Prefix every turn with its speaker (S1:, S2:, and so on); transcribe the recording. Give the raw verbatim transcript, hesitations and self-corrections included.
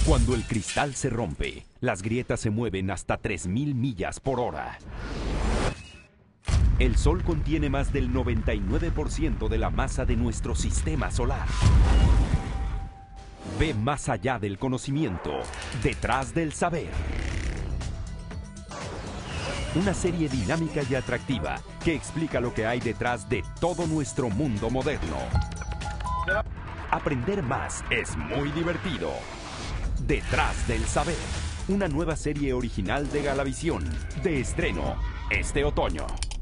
S1: Cuando el cristal se rompe, las grietas se mueven hasta tres mil millas por hora. El Sol contiene más del noventa y nueve por ciento de la masa de nuestro sistema solar. Ve más allá del conocimiento, detrás del saber. Una serie dinámica y atractiva que explica lo que hay detrás de todo nuestro mundo moderno. Aprender más es muy divertido. Detrás del saber, una nueva serie original de Galavision, de estreno este otoño.